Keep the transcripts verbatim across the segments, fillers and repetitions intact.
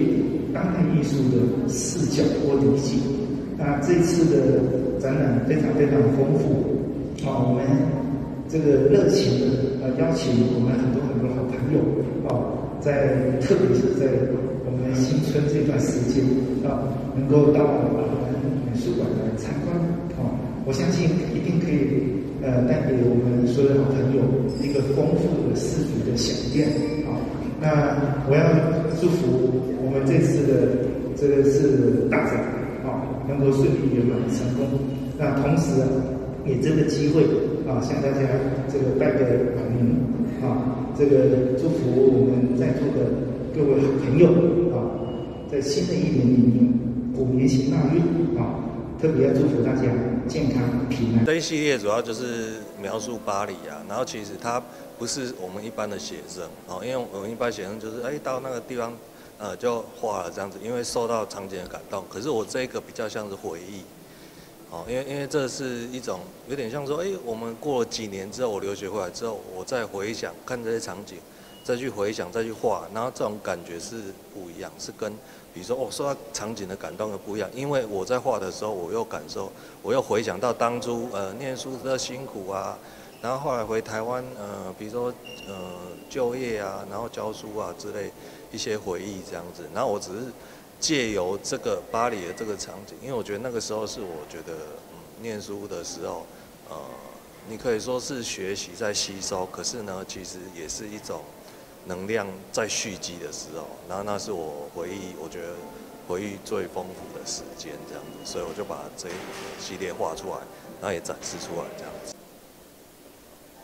当代艺术的视角或理解。那这次的展览非常非常丰富，啊，我们这个热情的呃邀请我们很多很多好朋友啊，在特别是在我们新春这段时间啊，能够到我们美术馆来参观啊，我相信一定可以呃带给我们所有的好朋友一个丰富的视觉的飨宴啊。那我要祝福我们这次的这个是大展啊，能够顺利圆满成功。那同时啊，也这个机会啊，向大家这个拜个晚年啊，这个祝福我们在座的各位好朋友啊，在新的一年里面虎年行大运啊，特别要祝福大家健康平安。 这一系列主要就是描述巴黎啊，然后其实它不是我们一般的写生哦，因为我们一般写生就是哎到那个地方呃就画了这样子，因为受到场景的感动。可是我这个比较像是回忆。哦，因为因为这是一种有点像说，哎，我们过了几年之后，我留学回来之后，我再回想看这些场景，再去回想，再去画，然后这种感觉是不一样，是跟比如说哦受到场景的感动又不一样。因为我在画的时候，我又感受，我又回想到当初呃念书的辛苦啊，然后后来回台湾呃，比如说呃就业啊，然后教书啊之类一些回忆这样子，然后我只是。借由这个巴黎的这个场景，因为我觉得那个时候是我觉得，嗯，念书的时候，呃，你可以说是学习在吸收，可是呢，其实也是一种能量在蓄积的时候。然后那是我回忆，我觉得回忆最丰富的时间这样子，所以我就把这一系列画出来，然后也展示出来这样子。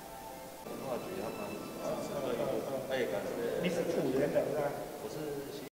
画局他们，那个，哎，感觉你是土人的是吧？我是。